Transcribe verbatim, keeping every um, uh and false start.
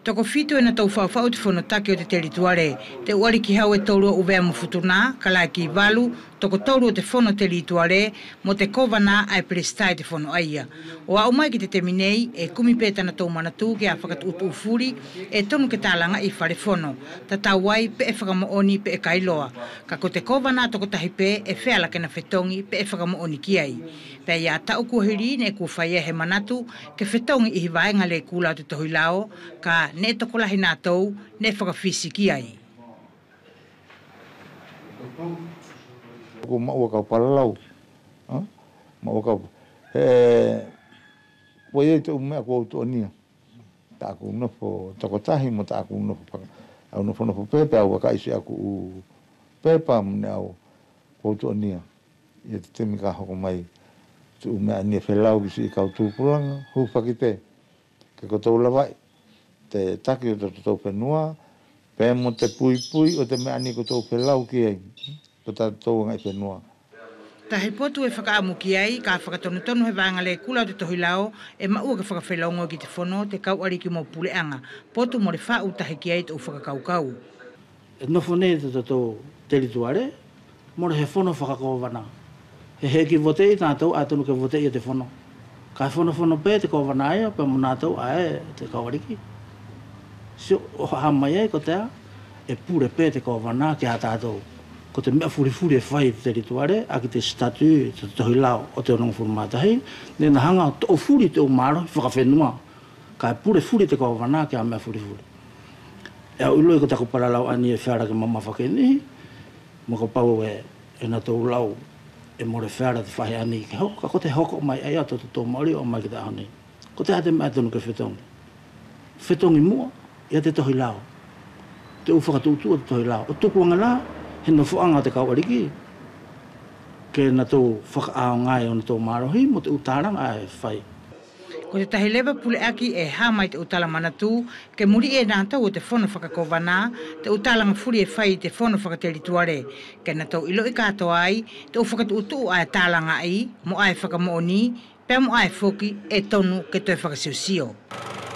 Toko fitu e na tau whawhau te whono take o te terituare. Te uari ki hau e taurua Wallis Futuna, ka lai ki walu, toko taurua te whono terituare, mo te kovana ai prestai te whono aia. O au mai ki te teminei, e kumi pēta na tau Manatu'i ki a whakat utu ufuri, e tonu ke tālanga i whare whono. Ta tau ai pe e whakamooni pe e kailoa. Ka ko te kovana toko tahi pe e wheala ke na whetongi pe e whakamooni ki ai. Pe ia tau kuahiri ne kua whaia he manatu, ke whetongi i hiwaenga le kula te tohi lao, ka ne toko lahi nā tau, ne whakawhisi ki ai. Ko maua kau paralau. Maua kau. He, koe e te umea kua utu ania. Ta aku unofo takotahi mo ta aku unofo. Au nofo nofo pepe au waka isi aku u pepa mne au kua utu ania. Ia te temi ka hoko mai. Tu umea ania whelau kisi i kau tūpuranga. Hu whakite. Ke kotou lawai. Te taki o te tau whenua, pē mo te pui pui o te mea ni ko tau whelau ki ai, ko ta tau ngai whenua. Tahi potu e whakaamu ki ai, ka whakatonu tonu he vanga le kula o te tohi lao, e maua ke whakawhelongo ki te whono, te kau ari ki mo puleanga. Potu mo le whau tahi ki ai te u whakakaukau. E nofo ne te tau terituare, mo le he whono whakakowana. He he ki votei tātou, atonu ke votei o te whono. Ka whono whono pē te kowana aia, pē mo nātou ae te kauariki. So o hamai ai ko tea e pure pē te kawana ki a tātou. Ko te mea furi furi e whai te terituare, a ki te statu, te tohi lao o te onong furu mātahi, ne na hanga o furi te o maro, whakawhenua. Ka e pure furi te kawana ki a mea furi furi. E au iloi ko tako paralau ani e whiara ki mama whakenihi, mo ko pau e, e na tau lau e more whiara te whahe ani ki hoko, ka ko te hoko mai ai ato te tō maori o mai ki te ahoni. Ko te hate mea tonu ke whetongi. Whetongi mua, ia te tohi lao. Te u whakatūtu o te tohi lao. O tukuanga la, he no whaanga te kauariki. Ke na tō whakaao ngai o na tō marohi, mo te utaranga e whai. Ko te tahi lewa pule aki e hamai te utala Manatu'i, ke muri e nātau o te whono whakakovana, te utalanga furi e whai te whono whakaterituare. Ke na tau ilo i katoa ai, te u whakatutu ai tālanga ai, mo ai whakamooni, pia mo ai whoki e tonu ke toi whakasiusio.